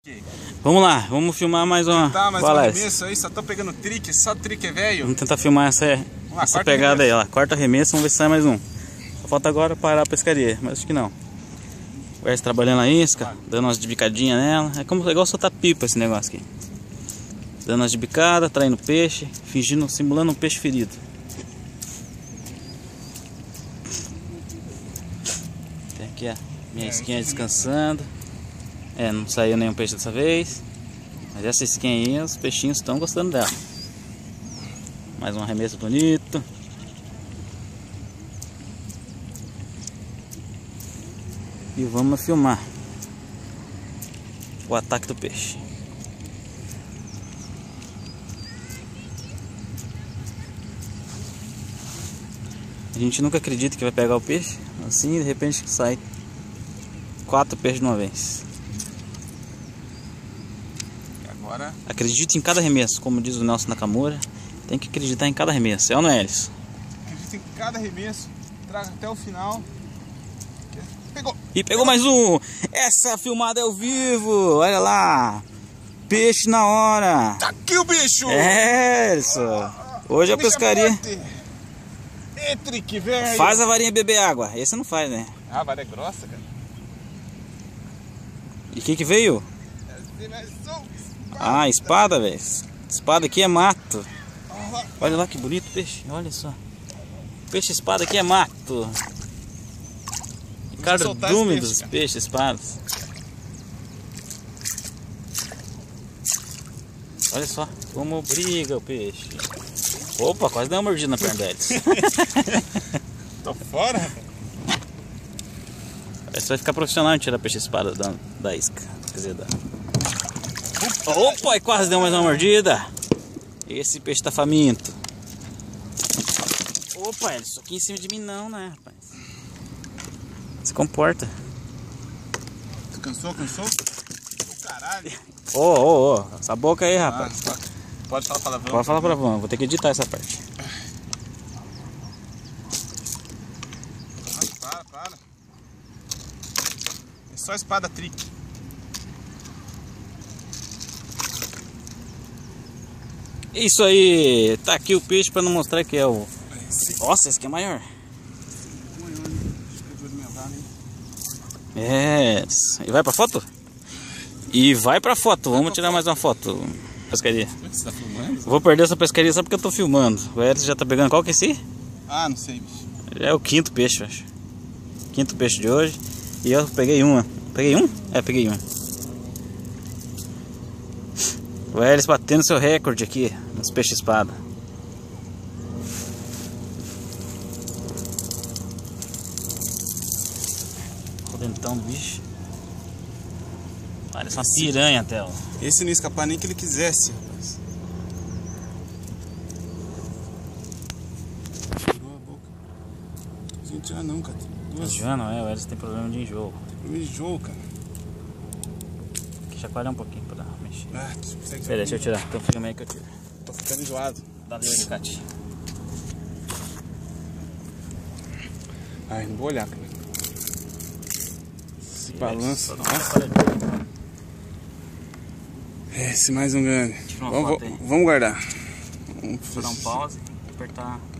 Vamos lá, vamos filmar mais uma. Tá, mais um arremesso aí, só tô pegando trique, só trique é velho. Vamos tentar filmar essa pegada aí, ó. Quarto arremesso, vamos ver se sai mais um. Só falta agora parar a pescaria, mas acho que não. O Erce trabalhando a isca, dando umas bicadinhas nela. É igual soltar pipa esse negócio aqui. Dando umas bicadas, traindo peixe, fingindo, simulando um peixe ferido. Tem aqui a minha isquinha descansando. Não saiu nenhum peixe dessa vez. Mas essa isquinha aí, os peixinhos estão gostando dela. Mais um arremesso bonito. E vamos filmar o ataque do peixe. A gente nunca acredita que vai pegar o peixe. Assim, de repente sai 4 peixes de uma vez. Agora... Acredite em cada arremesso, como diz o Nelson Nakamura. Tem que acreditar em cada arremesso, é ou não é, Elis? Acredita em cada arremesso, traga até o final. Pegou! E pegou mais um! Essa filmada é ao vivo! Olha lá! Peixe na hora! Tá aqui o bicho! É isso! Hoje a pescaria... Trique, velho! Faz a varinha beber água. Esse não faz, né? Ah, a vara é grossa, cara. E o que veio? Ah, espada, velho. Espada aqui é mato. Olha lá que bonito peixe. Olha só. Peixe espada aqui é mato. Cardume dos peixes espadas. Olha só como briga o peixe. Opa, quase deu uma mordida na perna deles. Tô fora, rapaz. Você vai ficar profissional em tirar peixe espada da isca. Quer dizer, Opa, quase deu mais uma mordida. Esse peixe tá faminto. Opa, isso aqui em cima de mim não, né, rapaz? Se comporta. Tu cansou? Caralho. Ô, essa boca aí, rapaz. Pode falar palavrão. Pode falar palavrão, vou ter que editar essa parte. Para. É só espada trick. Isso aí, tá aqui o peixe pra não mostrar que é o... Nossa, esse aqui é maior. E vai pra foto? E vai pra foto, vamos tirar mais uma foto. Pescaria. Você tá filmando? Vou perder essa pescaria só porque eu tô filmando. O Elis já tá pegando qual que é esse? Ah, não sei, bicho. Já é o quinto peixe, eu acho. Quinto peixe de hoje. E eu peguei uma. Peguei um? Peguei um. O Elis batendo seu recorde aqui nos peixes espada. O dentão do bicho. Parece uma piranha até, ó. Esse não ia escapar nem que ele quisesse, rapaz. Tirou a boca. Não consigo tirar não, cara. Já não é, o Elis tem problema de enjoo. Tem problema de enjoo, cara. Tem que chacoalhar um pouquinho pra mexer. Tu consegue... Pera, deixa eu tirar. Então filma aí que eu tiro. Tô ficando enjoado. Dá ali o alicate. Ai, não vou olhar, cara. Esse balanço. Esse mais um grande. Vamos guardar. Vou dar um pause e apertar.